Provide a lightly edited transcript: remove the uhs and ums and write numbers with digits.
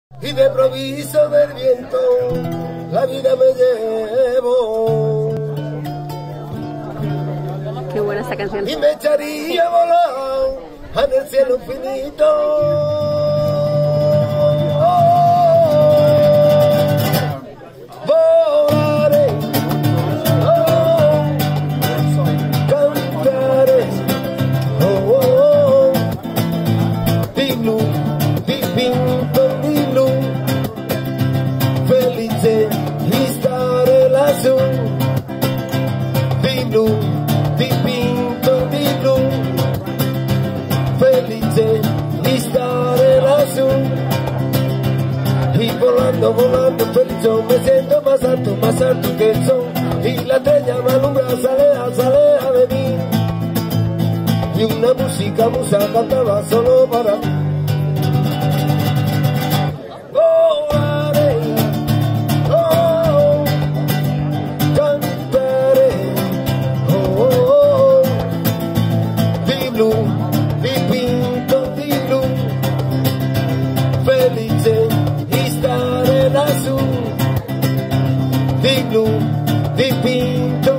Y de improviso del viento la vida me llevó. Qué buena esta canción. Y me echaría a volar en el cielo infinito. Volaré, cantaré, di blu, di pinto, di blu, felice di stare lassù, di blu, di pinto, di blu, felice di stare lassù. Y volando, volando, feliz yo me siento más alto que el sol. Y la estrella me alumbra, sale de mí. Y una musa cantaba solo para mí. Volaré, oh, cantaré, oh, di blu, di pinto, di blu, felice lassù, di blu, di pinto,